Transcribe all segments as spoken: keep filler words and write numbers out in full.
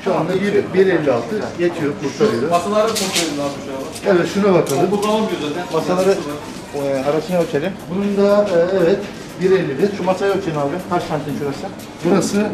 Şu anda bir elli altı geçiyor, kurtarıyor. Masaları kontrol edin abi şu an. Evet, şuna bakalım. Bu kullanılmıyor zaten. Masaları e, arasına ölçelim. Bunun da e, evet bir elli bir. Şu masayı ölçelim abi. Kaç santim şurası? Burası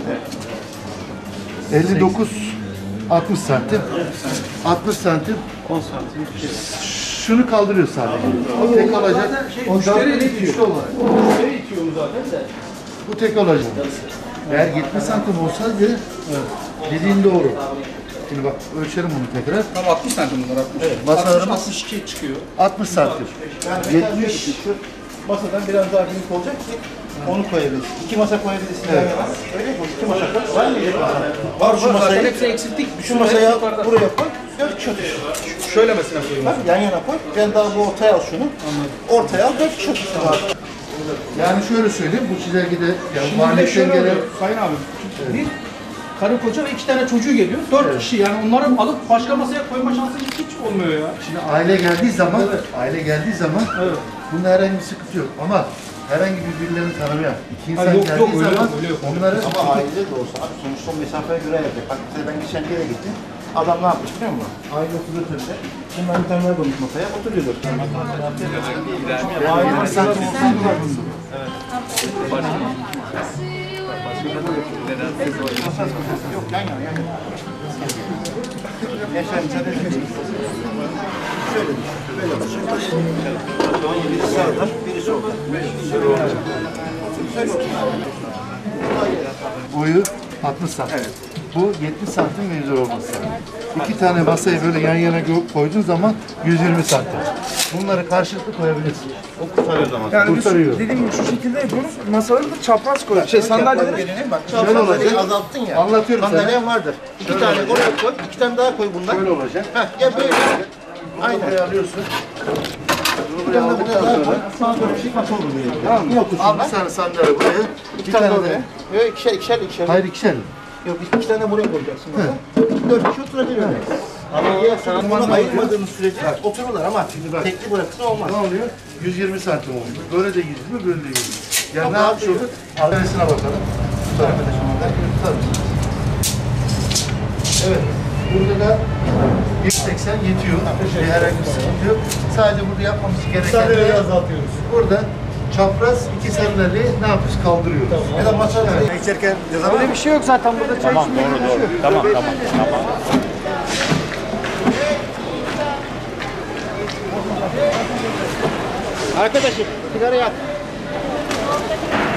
elli dokuz altmış santim. altmış santim. on santim. Şunu kaldırıyor sadece. Tek olacak. Şey, Ondan müşteri üçlü itiyor. olarak. Müşteri itiyor zaten de. Bu tek olacak. Eğer yetmiş santim olsaydı dediğin doğru. Şimdi bak ölçelim bunu tekrar. Tam altmış santim bunlar altmış. Evet, masalarımız- altmış iki çıkıyor. altmış santim. Yani yetmiş. Şu masadan biraz daha büyük olacak ki onu koyabiliriz. İki masa koyabiliriz. Evet. Öyle mi? İki masa koy. Var mı? Var. Şu Zaten masayı, hepsi eksilttik. şu masayı al, buraya koy. Dört kişi otur. Şöyle mesela koyayım. Bak yan yana koy. Ben daha bu ortaya al şunu. Ortaya al. Dört kişi otursun abi. Yani şöyle söyleyeyim, bu çizelgede yani Şimdi bir de maliyetten şöyle gelen oluyor Sayın abi. Bir karı koca ve iki tane çocuğu geliyor. Dört kişi yani onları alıp başka masaya koyma şansı hiç olmuyor ya. şimdi aile geldiği zaman, aile geldiği zaman Evet. bunda herhangi bir sıkıntı yok. Ama herhangi birbirlerini tanımayan iki insan Ha, yok, geldiği yok, öyle zaman yok, öyle yok. onları Ama aile de olsa abi sonuçta mesafeye göre yapacak. Bak mesela ben geçen yere gittim. Adam ne yapmış biliyor musun? Aile oturuyor önünde. Bunlar bir tane koymuş masaya oturuyorlar. Aile santim olsun var bunda. Yok yan yana yan yana. Yaşar içeride şöyle. Şöyle böyle olacak. Biri sağda, biri solda. Şöyle olacak. boyu altmış santim. Evet. Bu yetmiş santim ve üzeri olması lazım. İki tane masayı böyle yan yana gö- koyduğun zaman yüz yirmi santim. Bunları karşılıklı koyabilirsin. O kurtarıyor zaman. Yani biz Kurtarıyor. dediğim gibi şu şekilde yapıyoruz. Masaları da çapraz koyuyoruz. Şey sandalyeleri Bak Şöyle şöyle olacak. olacak. Azalttın ya. Anlatıyorum sana. Sandalyen vardır. İki tane oraya koy, iki tane daha koy bundan. Böyle olacak. Heh, ya böyle. Aynen. Buraya alıyorsun. Bir tane de buraya daha koy. Sana böyle bir şey kaç olur böyle. Tamam mı? Yok Al bir tane sandalye buraya. İki tane de oraya. Yok ikişer ikişer ikişer. Hayır ikişer. Yok iki tane buraya koyacaksın. Dört kişi oturabilir öyle. Ama ya sana bunu ayırmadığımız sürece otururlar ama bak. tekli bırakırsa olmaz. Ne oluyor? yüz yirmi santim oluyor. Böyle de yüz yirmi, böyle de yüz yirmi. Yani Ama ne yapmış abi- olduk? Altanesine bakalım. Bu tarafa da şimdi. Tabii. Evet. Burada da bir seksen yetiyor. Bir herhangi bir sıkıntı yok. Sadece burada yapmamız gereken de azaltıyoruz. burada çapraz iki sandalyeyi ne yapıyoruz? Kaldırıyoruz. Ya da masa Evet. içerken Öyle bir şey yok zaten burada çay içmeye çalışıyor. Tamam tamam tamam. arkadaşım sigara yak.